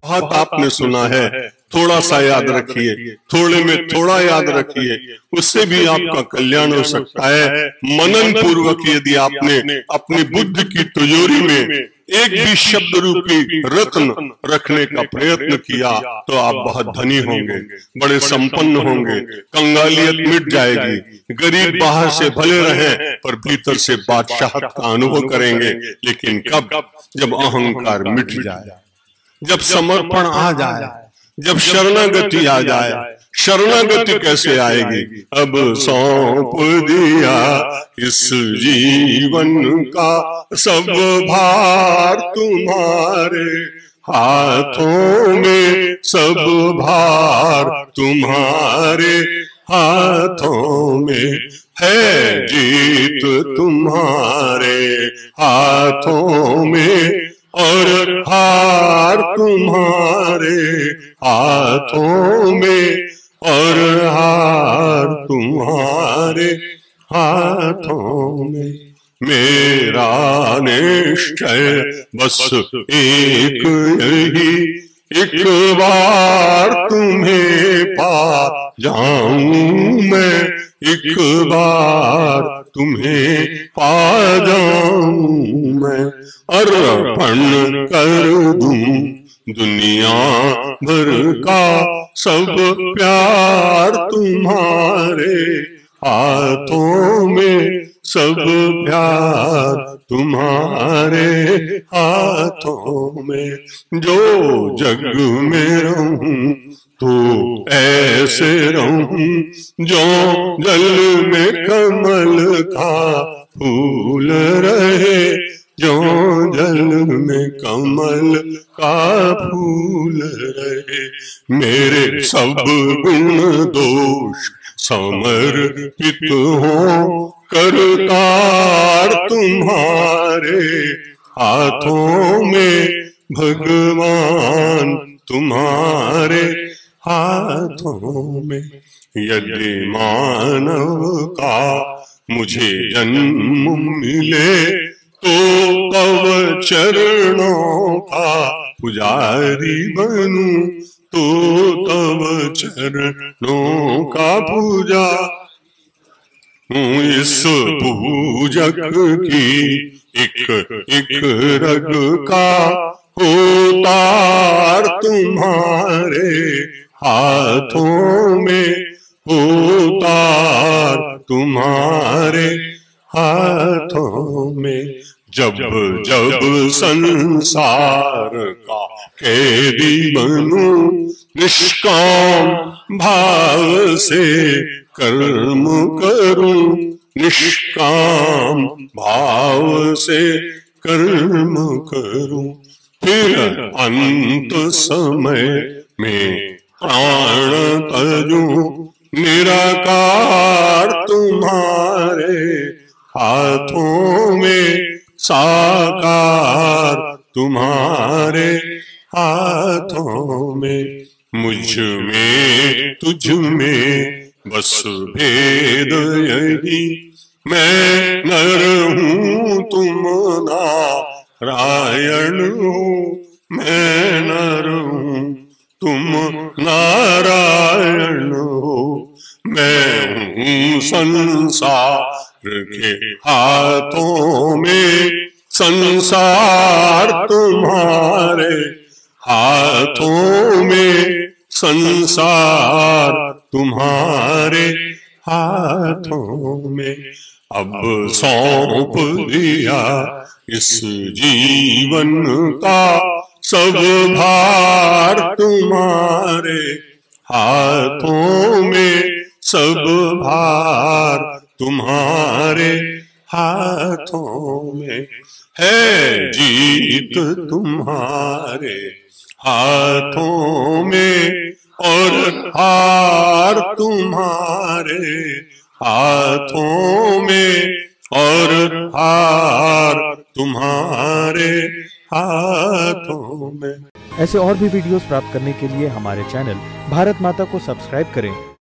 बहुत आपने सुना है, थोड़ा सा याद रखिए, थोड़े में थोड़ा याद रखिए, उससे भी आपका कल्याण हो सकता है। मनन पूर्वक यदि आपने अपनी बुद्धि की तिजोरी में एक भी शब्द रूपी रत्न रखने का प्रयत्न किया तो आप बहुत धनी होंगे, बड़े संपन्न होंगे, कंगालियत मिट जाएगी। गरीब बाहर से भले रहें पर भीतर से बादशाहत का अनुभव करेंगे। लेकिन कब? जब अहंकार मिट जाए, जब समर्पण आ जाए, जब शरणागति आ जाए। शरणागति कैसे आएगी? अब सौंप दिया इस जीवन का सब भार तुम्हारे हाथों में, सब भार तुम्हारे हाथों में है, जीत तुम्हारे हाथों में और हार तुम्हारे हाथों में और हार तुम्हारे हाथों में। मेरा निश्चय बस एक यही, एक बार तुम्हें पा जाऊं मैं, एक बार तुम्हें पा जाऊं मैं। अर्पण कर दूं दुनिया भर का सब प्यार तुम्हारे हाथों में, सब प्यार तुम्हारे हाथों में। जो जग में रहूं तो ऐसे रहूं, जो जल में कमल का फूल रहे, जो जल में कमल का फूल रहे। मेरे सब गुण दोष समर्पित हो करतार तुम्हारे हाथों में, भगवान तुम्हारे हाथों में। यदि मानव का मुझे जन्म मिले तो तव चरणों का पुजारी बनूं, तो तव चरणों का पूजा। इस पूजक की एक रग का होतार तुम्हारे हाथों में, होतार तुम्हारे हाथों में। जब जब संसार का कैदी बनूं, निष्काम भाव से कर्म करूं, निष्काम भाव से कर्म करूं। फिर अंत समय में प्राण तजूं, निराकार तुम्हारे हाथों में, साकार तुम्हारे हाथों में। मुझ में तुझ में बस भेद यही, मैं नर हूँ तुम नारायण हो, मैं नर हूँ तुम नारायण हो। मैं हूँ संसार के हाथों में, संसार तुम्हारे हाथों में, संसार तुम्हारे हाथों में। अब सौंप दिया इस जीवन का सब भार तुम्हारे हाथों में, सब भार तुम्हारे हाथों में है, जीत तुम्हारे हाथों में और हार तुम्हारे हाथों में और हार तुम्हारे हाथों में। ऐसे और भी वीडियोस प्राप्त करने के लिए हमारे चैनल भारत माता को सब्सक्राइब करें